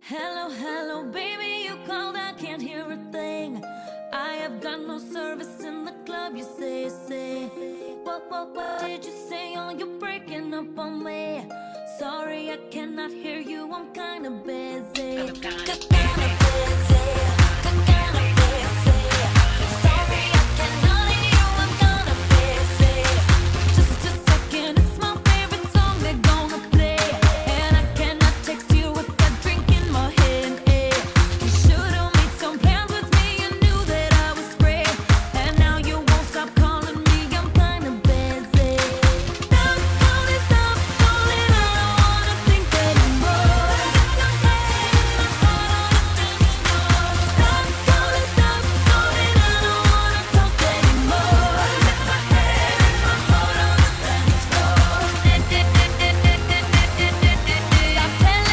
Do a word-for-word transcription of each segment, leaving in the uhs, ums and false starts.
Hello, hello, baby, you called, I can't hear a thing. I have got no service in the club, you say, say. What, what, what did you say? Oh, you're breaking up on me. Sorry, I cannot hear you, I'm kinda busy. I'm kinda busy. Kinda busy. Sorry, I cannot hear you, I'm kinda busy. Just a second, it's my favorite song they're gonna play. And I cannot text you with a drink in my hand, eh. You should've made some plans with me, you knew that I was free. And now you won't stop calling me, I'm kinda busy. Stop calling, stop calling, I don't wanna think anymore. Stop calling, stop calling, I don't wanna talk anymore. Let my head and my heart on the dance floor. Stop telephoning me. I'm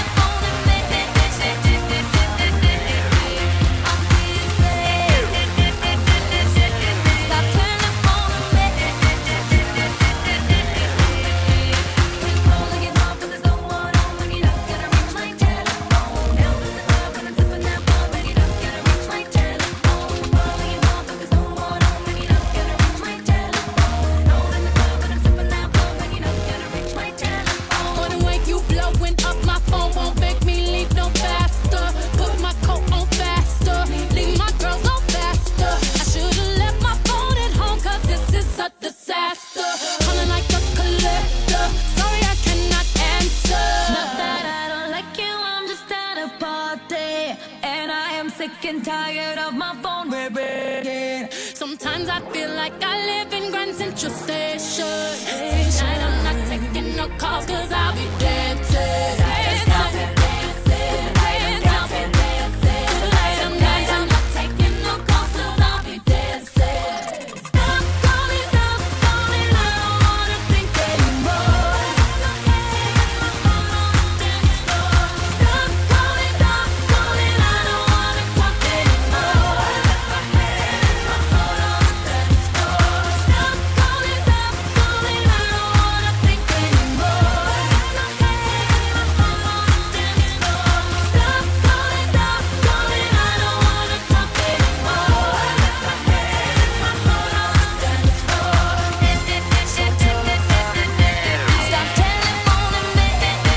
gonna wake you blowing up my phone, won't make me leave no faster. Put my coat on faster, leave my girls no faster. I should've left my phone at home, cause this is a disaster. Calling like a collector, sorry I cannot answer. Not that I don't like you, I'm just at a party. And I am sick and tired of my phone ringing. Sometimes I feel like I live in Grand Central Station. Tonight I'm not taking no calls, cause I'll be dancing. Dancing, dancing, dancing, dancing. Tonight I'm nice, I'm not taking no calls, cause I'll be dancing. Stop calling, stop calling, I don't wanna think anymore. Stop calling, stop calling, I don't wanna talk anymore. Let my head and my heart on the dance floor. Stop calling, stop calling, I don't wanna think anymore. Let my head and my heart on the dance floor. Stop calling, stop calling, I don't wanna talk anymore. Let my head and my heart on the dance floor. Stop telephoning me.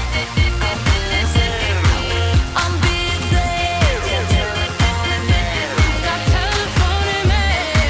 I'm busy. Stop telephoning me.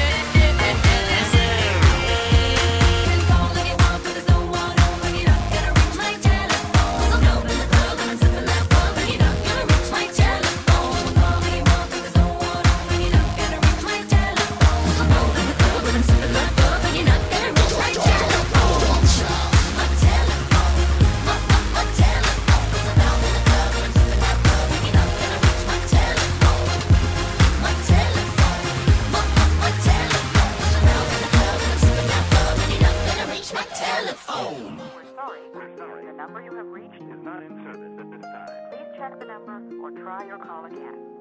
Can call anyone, but there's no one home when you're not gonna reach my telephone. I'm out in the club and I'm sipping that bug when you're not gonna reach my telephone. Call anyone, but there's no one home when you're not gonna reach my telephone. I'm out in the club and I'm sipping that bug when you're not gonna reach my telephone. My telephone, my, my, my telephone. 'Cause I'm out in the club and I'm sipping that bug when you're not gonna reach my telephone. My telephone, my, my, my telephone. 'Cause I'm out in the club and I'm sipping that bug when you're not gonna reach my telephone. We're sorry, we're sorry. The number you have reached is not in service at this time. Please check the number or try your call again.